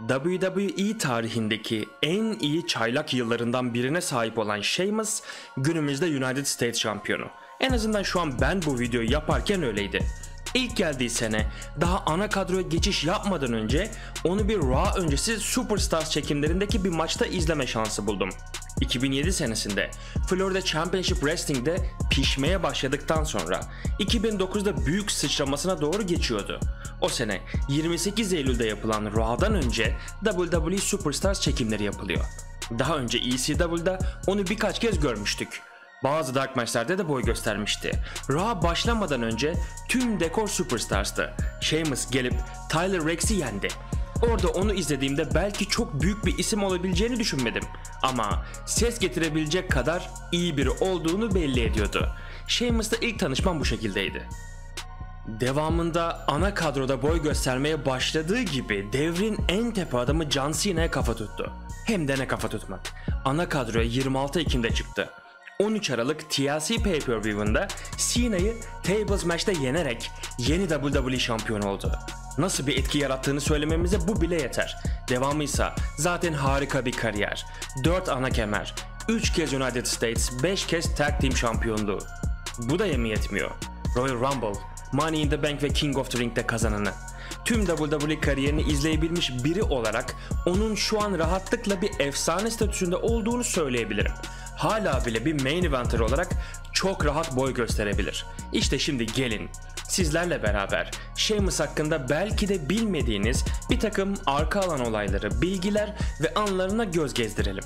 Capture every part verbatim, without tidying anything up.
W W E tarihindeki en iyi çaylak yıllarından birine sahip olan Sheamus günümüzde United States şampiyonu. En azından şu an ben bu videoyu yaparken öyleydi. İlk geldiği sene daha ana kadroya geçiş yapmadan önce onu bir Raw öncesi Superstars çekimlerindeki bir maçta izleme şansı buldum. iki bin yedi senesinde Florida Championship Wrestling'de pişmeye başladıktan sonra iki bin dokuzda büyük sıçramasına doğru geçiyordu. O sene yirmi sekiz Eylül'de yapılan Raw'dan önce W W E Superstars çekimleri yapılıyor. Daha önce E C W'da onu birkaç kez görmüştük. Bazı dark maçlarda da boy göstermişti. Raw başlamadan önce tüm dekor Superstars'tı. Sheamus gelip Tyler Rex'i yendi. Orada onu izlediğimde belki çok büyük bir isim olabileceğini düşünmedim. Ama ses getirebilecek kadar iyi biri olduğunu belli ediyordu. Sheamus'la ilk tanışmam bu şekildeydi. Devamında ana kadroda boy göstermeye başladığı gibi devrin en tepe adamı John Cena'ya kafa tuttu. Hem de ne kafa tutmak. Ana kadroya yirmi altı Ekim'de çıktı. on üç Aralık T L C Pay-Per-View'unda Cena'yı Tables Match'ta yenerek yeni W W E şampiyonu oldu. Nasıl bir etki yarattığını söylememize bu bile yeter. Devamıysa zaten harika bir kariyer. dört ana kemer, üç kez United States, beş kez Tag Team şampiyonluğu. Bu da yemi yetmiyor. Royal Rumble, Money in the Bank ve King of the Ring'de kazananı. Tüm W W E kariyerini izleyebilmiş biri olarak onun şu an rahatlıkla bir efsane statüsünde olduğunu söyleyebilirim. Hala bile bir main eventer olarak çok rahat boy gösterebilir. İşte şimdi gelin sizlerle beraber Sheamus hakkında belki de bilmediğiniz bir takım arka alan olayları, bilgiler ve anlarına göz gezdirelim.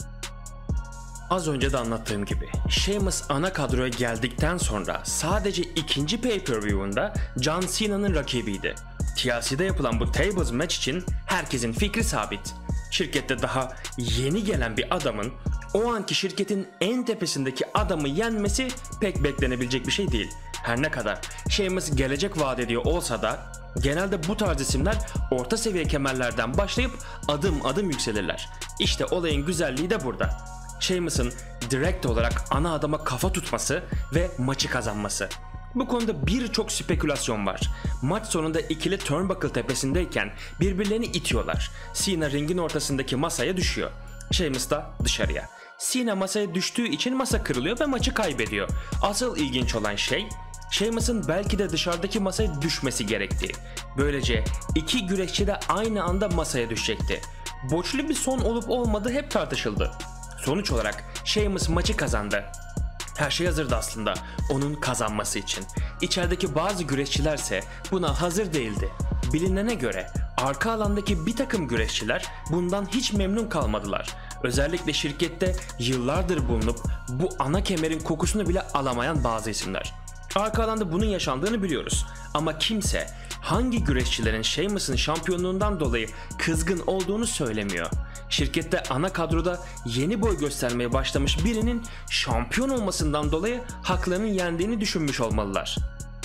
Az önce de anlattığım gibi Sheamus ana kadroya geldikten sonra sadece ikinci pay-per-view'unda John Cena'nın rakibiydi. T L C'de yapılan bu Tables Match için herkesin fikri sabit. Şirkette daha yeni gelen bir adamın o anki şirketin en tepesindeki adamı yenmesi pek beklenebilecek bir şey değil. Her ne kadar Sheamus gelecek vaat ediyor olsa da genelde bu tarz isimler orta seviye kemerlerden başlayıp adım adım yükselirler. İşte olayın güzelliği de burada. Sheamus'ın direkt olarak ana adama kafa tutması ve maçı kazanması. Bu konuda birçok spekülasyon var. Maç sonunda ikili turnbuckle tepesindeyken birbirlerini itiyorlar. Cena ringin ortasındaki masaya düşüyor. Sheamus da dışarıya. Cena masaya düştüğü için masa kırılıyor ve maçı kaybediyor. Asıl ilginç olan şey Sheamus'ın belki de dışarıdaki masaya düşmesi gerektiği. Böylece iki güreşçi de aynı anda masaya düşecekti. Boşlu bir son olup olmadığı hep tartışıldı. Sonuç olarak Sheamus maçı kazandı. Her şey hazırdı aslında onun kazanması için. İçerideki bazı güreşçilerse buna hazır değildi. Bilinene göre arka alandaki bir takım güreşçiler bundan hiç memnun kalmadılar. Özellikle şirkette yıllardır bulunup bu ana kemerin kokusunu bile alamayan bazı isimler. Arka alanda bunun yaşandığını biliyoruz. Ama kimse hangi güreşçilerin Sheamus'ın şampiyonluğundan dolayı kızgın olduğunu söylemiyor. Şirkette ana kadroda yeni boy göstermeye başlamış birinin şampiyon olmasından dolayı haklarının yendiğini düşünmüş olmalılar.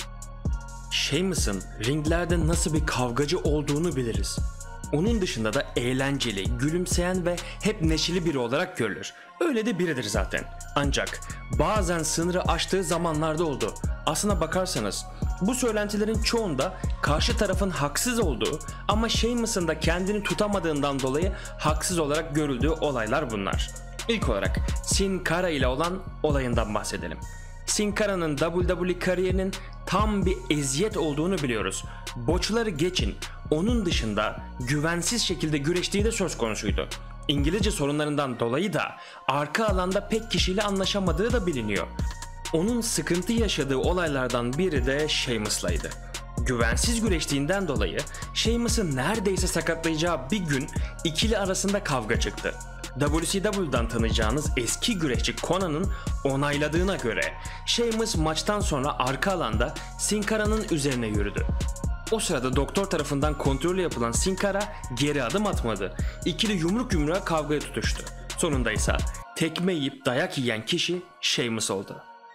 Sheamus'ın ringlerde nasıl bir kavgacı olduğunu biliriz. Onun dışında da eğlenceli, gülümseyen ve hep neşeli biri olarak görülür. Öyle de biridir zaten. Ancak bazen sınırı aştığı zamanlarda oldu. Aslına bakarsanız bu söylentilerin çoğunda karşı tarafın haksız olduğu ama Sheamus'ın da kendini tutamadığından dolayı haksız olarak görüldüğü olaylar bunlar. İlk olarak Sin Cara ile olan olayından bahsedelim. Sin Cara'nın W W E kariyerinin tam bir eziyet olduğunu biliyoruz. Boçları geçin, onun dışında güvensiz şekilde güreştiği de söz konusuydu. İngilizce sorunlarından dolayı da arka alanda pek kişiyle anlaşamadığı da biliniyor. Onun sıkıntı yaşadığı olaylardan biri de Sheamus'laydı. Güvensiz güreştiğinden dolayı Sheamus'ı neredeyse sakatlayacağı bir gün ikili arasında kavga çıktı. W C W'dan tanıyacağınız eski güreşçi Conan'ın onayladığına göre Sheamus maçtan sonra arka alanda Sin Cara'nın üzerine yürüdü. O sırada doktor tarafından kontrolü yapılan Sin Cara geri adım atmadı. İkili yumruk yumruğa kavgaya tutuştu. Sonunda ise tekme yiyip dayak yiyen kişi Sheamus oldu.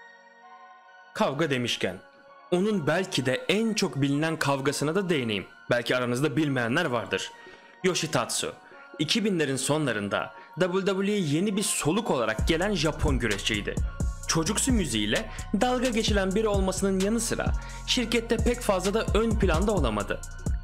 Kavga demişken onun belki de en çok bilinen kavgasına da değineyim. Belki aranızda bilmeyenler vardır. Yoshitatsu, iki binlerin sonlarında W W E'ye yeni bir soluk olarak gelen Japon güreşçiydi. Çocuksu müziğiyle dalga geçilen biri olmasının yanı sıra şirkette pek fazla da ön planda olamadı.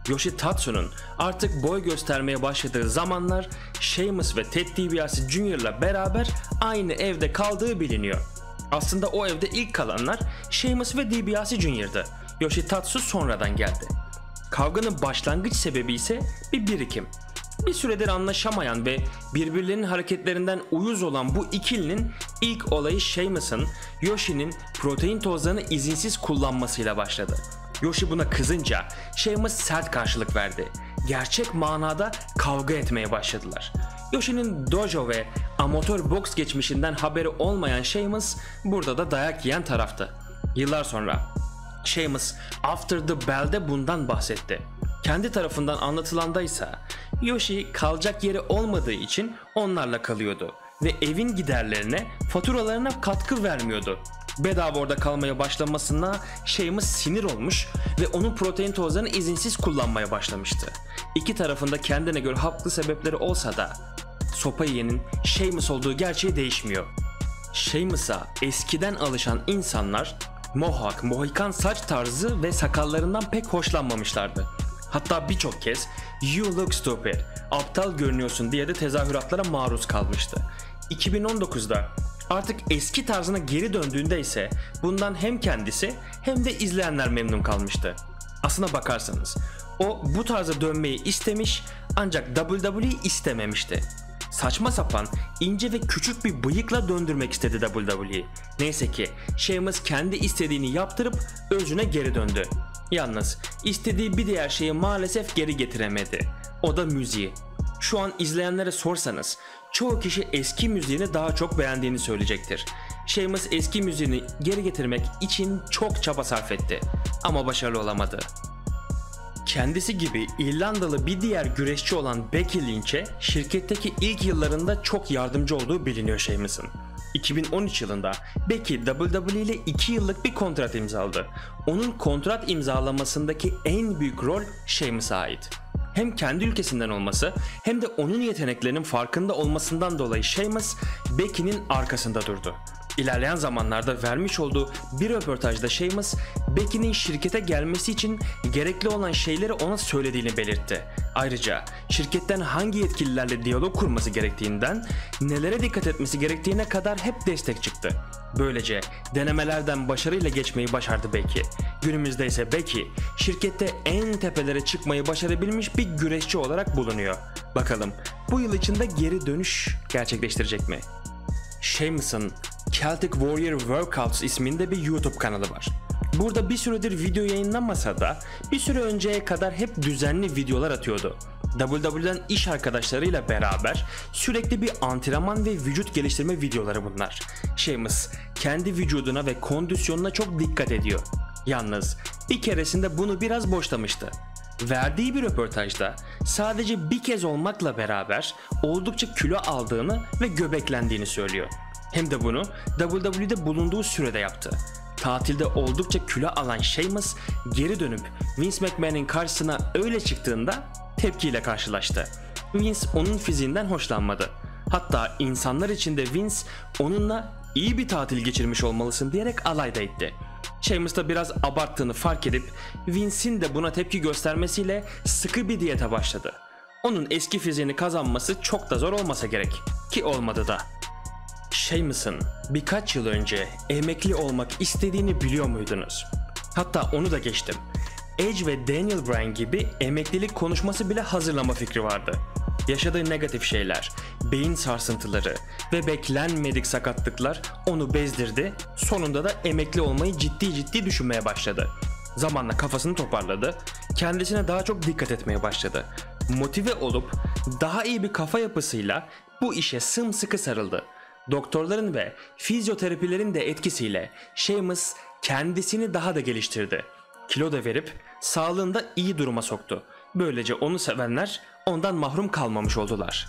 Yoshitatsu'nun artık boy göstermeye başladığı zamanlar Sheamus ve Ted DiBiase Junior'la beraber aynı evde kaldığı biliniyor. Aslında o evde ilk kalanlar Sheamus ve DiBiase Junior'dı. Yoshitatsu sonradan geldi. Kavganın başlangıç sebebi ise bir birikim. Bir süredir anlaşamayan ve birbirlerinin hareketlerinden uyuz olan bu ikilinin ilk olayı Sheamus'ın Yoshi'nin protein tozlarını izinsiz kullanmasıyla başladı. Yoshi buna kızınca Sheamus sert karşılık verdi. Gerçek manada kavga etmeye başladılar. Yoshi'nin dojo ve amatör boks geçmişinden haberi olmayan Sheamus burada da dayak yiyen taraftı. Yıllar sonra Sheamus After the Bell'de bundan bahsetti. Kendi tarafından anlatılandaysa Yoshi kalacak yeri olmadığı için onlarla kalıyordu ve evin giderlerine, faturalarına katkı vermiyordu. Bedava orada kalmaya başlamasına Sheamus sinir olmuş ve onun protein tozlarını izinsiz kullanmaya başlamıştı. İki tarafında kendine göre haklı sebepleri olsa da sopa yiyenin Sheamus olduğu gerçeği değişmiyor. Sheamus'a eskiden alışan insanlar mohawk, mohikan saç tarzı ve sakallarından pek hoşlanmamışlardı. Hatta birçok kez "You look stupid, aptal görünüyorsun" diye de tezahüratlara maruz kalmıştı. iki bin on dokuzda artık eski tarzına geri döndüğünde ise bundan hem kendisi hem de izleyenler memnun kalmıştı. Aslına bakarsanız o bu tarza dönmeyi istemiş ancak W W E istememişti. Saçma sapan, ince ve küçük bir bıyıkla döndürmek istedi W W E. Neyse ki Sheamus kendi istediğini yaptırıp özüne geri döndü. Yalnız istediği bir diğer şeyi maalesef geri getiremedi. O da müziği. Şu an izleyenlere sorsanız çoğu kişi eski müziğini daha çok beğendiğini söyleyecektir. Sheamus eski müziğini geri getirmek için çok çaba sarf etti ama başarılı olamadı. Kendisi gibi İrlandalı bir diğer güreşçi olan Becky Lynch'e şirketteki ilk yıllarında çok yardımcı olduğu biliniyor Sheamus'ın. iki bin on üç yılında Becky W W E ile iki yıllık bir kontrat imzaladı. Onun kontrat imzalamasındaki en büyük rol Sheamus'a ait. Hem kendi ülkesinden olması hem de onun yeteneklerinin farkında olmasından dolayı Sheamus Becky'nin arkasında durdu. İlerleyen zamanlarda vermiş olduğu bir röportajda Sheamus, Becky'nin şirkete gelmesi için gerekli olan şeyleri ona söylediğini belirtti. Ayrıca şirketten hangi yetkililerle diyalog kurması gerektiğinden, nelere dikkat etmesi gerektiğine kadar hep destek çıktı. Böylece denemelerden başarıyla geçmeyi başardı Becky. Günümüzde ise Becky, şirkette en tepelere çıkmayı başarabilmiş bir güreşçi olarak bulunuyor. Bakalım bu yıl içinde geri dönüş gerçekleştirecek mi? Sheamus'ın Celtic Warrior Workouts isminde bir YouTube kanalı var. Burada bir süredir video yayınlanmasa da bir süre önceye kadar hep düzenli videolar atıyordu. W W E'den iş arkadaşlarıyla beraber sürekli bir antrenman ve vücut geliştirme videoları bunlar. Sheamus kendi vücuduna ve kondisyonuna çok dikkat ediyor. Yalnız bir keresinde bunu biraz boşlamıştı. Verdiği bir röportajda sadece bir kez olmakla beraber oldukça kilo aldığını ve göbeklendiğini söylüyor. Hem de bunu W W E'de bulunduğu sürede yaptı. Tatilde oldukça kilo alan Sheamus geri dönüp Vince McMahon'in karşısına öyle çıktığında tepkiyle karşılaştı. Vince onun fiziğinden hoşlanmadı. Hatta insanlar içinde Vince onunla iyi bir tatil geçirmiş olmalısın diyerek alay da etti. Sheamus da biraz abarttığını fark edip Vince'in de buna tepki göstermesiyle sıkı bir diyete başladı. Onun eski fiziğini kazanması çok da zor olmasa gerek ki olmadı da. Sheamus'ın birkaç yıl önce emekli olmak istediğini biliyor muydunuz? Hatta onu da geçtim. Edge ve Daniel Bryan gibi emeklilik konuşması bile hazırlama fikri vardı. Yaşadığı negatif şeyler, beyin sarsıntıları ve beklenmedik sakatlıklar onu bezdirdi. Sonunda da emekli olmayı ciddi ciddi düşünmeye başladı. Zamanla kafasını toparladı, kendisine daha çok dikkat etmeye başladı. Motive olup daha iyi bir kafa yapısıyla bu işe sımsıkı sarıldı. Doktorların ve fizyoterapilerin de etkisiyle Sheamus kendisini daha da geliştirdi. Kilo da verip sağlığını da iyi duruma soktu. Böylece onu sevenler ondan mahrum kalmamış oldular.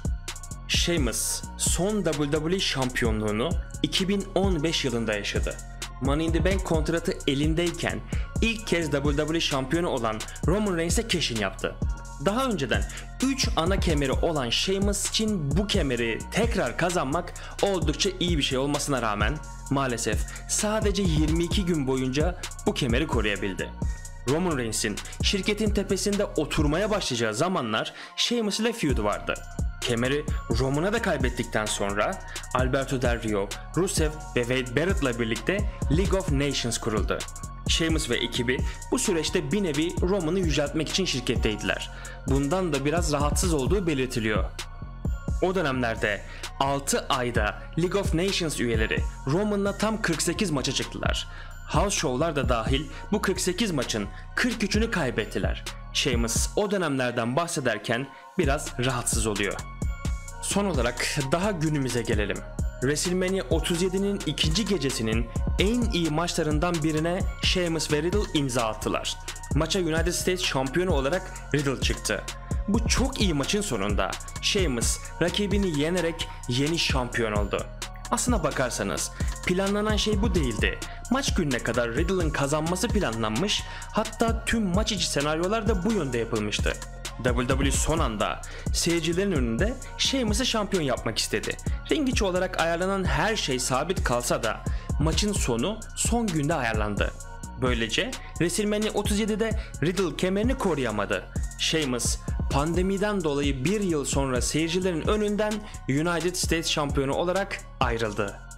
Sheamus son W W E şampiyonluğunu iki bin on beş yılında yaşadı. Money in the Bank kontratı elindeyken ilk kez W W E şampiyonu olan Roman Reigns'e keşin yaptı. Daha önceden üç ana kemeri olan Sheamus için bu kemeri tekrar kazanmak oldukça iyi bir şey olmasına rağmen maalesef sadece yirmi iki gün boyunca bu kemeri koruyabildi. Roman Reigns'in şirketin tepesinde oturmaya başlayacağı zamanlar Sheamus ile feud vardı. Kemeri Roman'a da kaybettikten sonra Alberto Del Rio, Rusev ve Wade Barrett'la birlikte League of Nations kuruldu. Sheamus ve ekibi bu süreçte bir nevi Roman'ı yüceltmek için şirketteydiler. Bundan da biraz rahatsız olduğu belirtiliyor. O dönemlerde altı ayda League of Nations üyeleri Roman'la tam kırk sekiz maça çıktılar. House Show'lar da dahil bu kırk sekiz maçın kırk üçünü kaybettiler. Sheamus o dönemlerden bahsederken biraz rahatsız oluyor. Son olarak daha günümüze gelelim. WrestleMania otuz yedi'nin ikinci gecesinin en iyi maçlarından birine Sheamus ve Riddle imza attılar. Maça United States şampiyonu olarak Riddle çıktı. Bu çok iyi maçın sonunda Sheamus rakibini yenerek yeni şampiyon oldu. Aslına bakarsanız planlanan şey bu değildi. Maç gününe kadar Riddle'ın kazanması planlanmış, hatta tüm maç içi senaryolar da bu yönde yapılmıştı. W W E son anda seyircilerin önünde Sheamus'ı şampiyon yapmak istedi. Ring içi olarak ayarlanan her şey sabit kalsa da maçın sonu son günde ayarlandı. Böylece WrestleMania otuz yedi'de Riddle kemerini koruyamadı. Sheamus pandemiden dolayı bir yıl sonra seyircilerin önünden United States şampiyonu olarak ayrıldı.